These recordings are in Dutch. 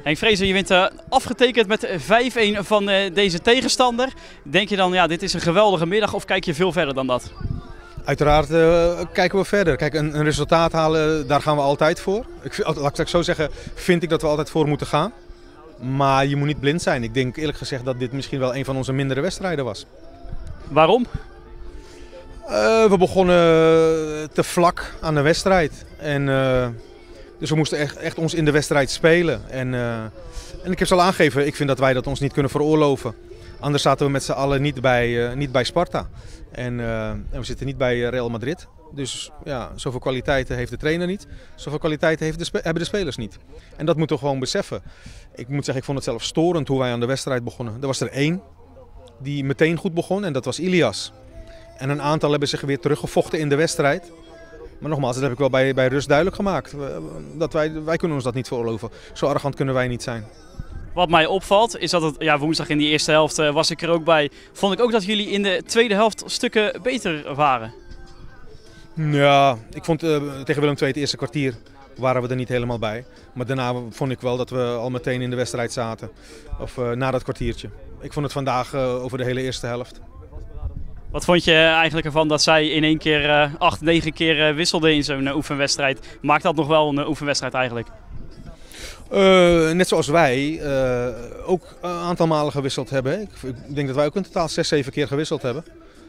Henk Vrezer, je bent afgetekend met 5-1 van deze tegenstander. Denk je dan, ja, dit is een geweldige middag of kijk je veel verder dan dat? Uiteraard kijken we verder. Kijk, een resultaat halen, daar gaan we altijd voor. Laat ik zo zeggen, vind ik dat we altijd voor moeten gaan. Maar je moet niet blind zijn. Ik denk eerlijk gezegd dat dit misschien wel een van onze mindere wedstrijden was. Waarom? We begonnen te vlak aan de wedstrijd. Dus we moesten echt ons in de wedstrijd spelen. En ik heb ze al aangegeven, ik vind dat wij dat ons niet kunnen veroorloven. Anders zaten we met z'n allen niet bij Sparta. En we zitten niet bij Real Madrid. Dus ja, zoveel kwaliteiten heeft de trainer niet. Zoveel kwaliteiten hebben de spelers niet. En dat moeten we gewoon beseffen. Ik moet zeggen, ik vond het zelf storend hoe wij aan de wedstrijd begonnen. Er was er één die meteen goed begon en dat was Ilias. En een aantal hebben zich weer teruggevochten in de wedstrijd. Maar nogmaals, dat heb ik wel bij rust duidelijk gemaakt. Dat wij kunnen ons dat niet veroorloven. Zo arrogant kunnen wij niet zijn. Wat mij opvalt is dat het, ja, woensdag in die eerste helft was ik er ook bij. Vond ik ook dat jullie in de tweede helft stukken beter waren. Ja, ik vond tegen Willem II het eerste kwartier waren we er niet helemaal bij. Maar daarna vond ik wel dat we al meteen in de wedstrijd zaten. Of na dat kwartiertje. Ik vond het vandaag over de hele eerste helft. Wat vond je eigenlijk ervan dat zij in één keer 8, 9 keer wisselden in zo'n oefenwedstrijd? Maakt dat nog wel een oefenwedstrijd eigenlijk? Net zoals wij ook een aantal malen gewisseld hebben. Ik denk dat wij ook in totaal 6, 7 keer gewisseld hebben.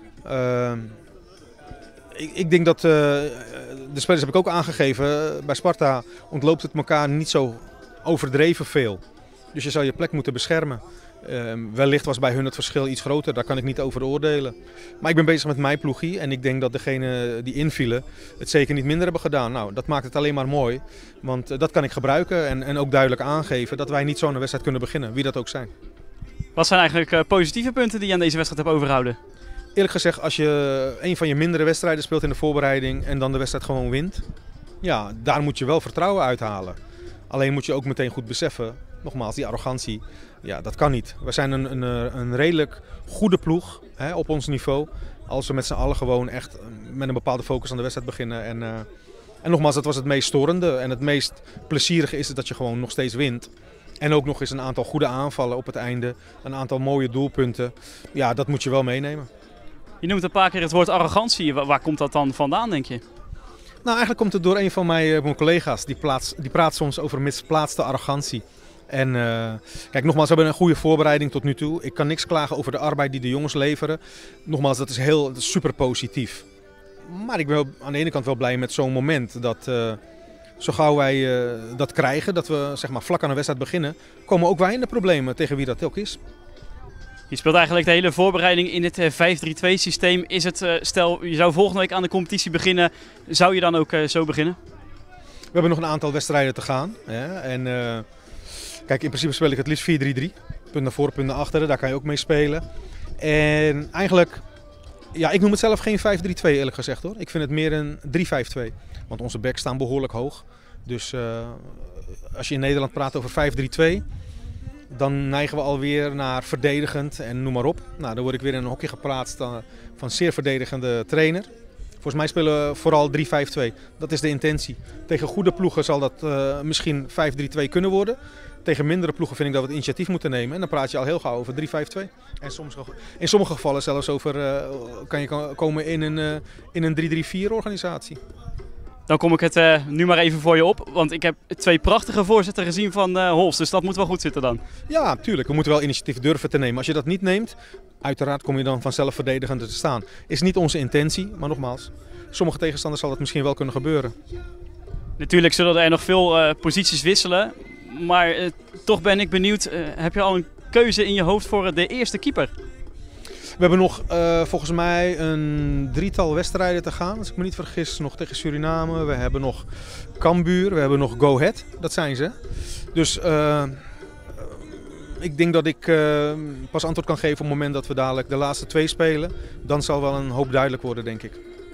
Ik denk dat de spelers heb ik ook aangegeven. Bij Sparta ontloopt het elkaar niet zo overdreven veel. Dus je zou je plek moeten beschermen. Wellicht was bij hun het verschil iets groter, daar kan ik niet over oordelen. Maar ik ben bezig met mijn ploegie en ik denk dat degenen die invielen het zeker niet minder hebben gedaan. Nou, dat maakt het alleen maar mooi, want dat kan ik gebruiken en ook duidelijk aangeven dat wij niet zo'n wedstrijd kunnen beginnen, wie dat ook zijn. Wat zijn eigenlijk positieve punten die je aan deze wedstrijd hebt overgehouden? Eerlijk gezegd, als je een van je mindere wedstrijden speelt in de voorbereiding en dan de wedstrijd gewoon wint, ja, daar moet je wel vertrouwen uithalen. Alleen moet je ook meteen goed beseffen, nogmaals, die arrogantie, ja, dat kan niet. We zijn een redelijk goede ploeg op ons niveau. Als we met z'n allen gewoon echt met een bepaalde focus aan de wedstrijd beginnen. En nogmaals, dat was het meest storende. En het meest plezierige is het dat je gewoon nog steeds wint. En ook nog eens een aantal goede aanvallen op het einde. Een aantal mooie doelpunten. Ja, dat moet je wel meenemen. Je noemt een paar keer het woord arrogantie. Waar komt dat dan vandaan, denk je? Nou, eigenlijk komt het door een van mijn collega's. Die praat soms over misplaatste arrogantie. En kijk, nogmaals, we hebben een goede voorbereiding tot nu toe. Ik kan niks klagen over de arbeid die de jongens leveren. Nogmaals, dat is super positief. Maar ik ben aan de ene kant wel blij met zo'n moment dat zo gauw wij dat krijgen, dat we zeg maar vlak aan de wedstrijd beginnen, komen ook wij in de problemen tegen wie dat ook is. Je speelt eigenlijk de hele voorbereiding in het 5-3-2 systeem. Is het, stel je zou volgende week aan de competitie beginnen, zou je dan ook zo beginnen? We hebben nog een aantal wedstrijden te gaan. En kijk, in principe speel ik het liefst 4-3-3. Punt naar voren, punt naar achteren, daar kan je ook mee spelen. En eigenlijk, ja, ik noem het zelf geen 5-3-2 eerlijk gezegd hoor. Ik vind het meer een 3-5-2. Want onze backs staan behoorlijk hoog. Dus als je in Nederland praat over 5-3-2, dan neigen we alweer naar verdedigend en noem maar op. Nou, dan word ik weer in een hokje geplaatst van zeer verdedigende trainer. Volgens mij spelen we vooral 3-5-2. Dat is de intentie. Tegen goede ploegen zal dat misschien 5-3-2 kunnen worden. Tegen mindere ploegen vind ik dat we het initiatief moeten nemen. En dan praat je al heel gauw over 3-5-2. En in sommige gevallen zelfs over kan je komen in een 3-3-4 organisatie. Dan kom ik het nu maar even voor je op. Want ik heb 2 prachtige voorzetten gezien van Holst. Dus dat moet wel goed zitten dan. Ja, tuurlijk. We moeten wel initiatief durven te nemen. Als je dat niet neemt, uiteraard kom je dan vanzelf verdedigender te staan. Is niet onze intentie, maar nogmaals, sommige tegenstanders zal dat misschien wel kunnen gebeuren. Natuurlijk zullen er nog veel posities wisselen. Maar toch ben ik benieuwd, heb je al een keuze in je hoofd voor de eerste keeper? We hebben nog volgens mij een 3-tal wedstrijden te gaan, als ik me niet vergis. Nog tegen Suriname, we hebben nog Cambuur, we hebben nog Go Ahead, dat zijn ze. Dus ik denk dat ik pas antwoord kan geven op het moment dat we dadelijk de laatste 2 spelen. Dan zal wel een hoop duidelijk worden, denk ik.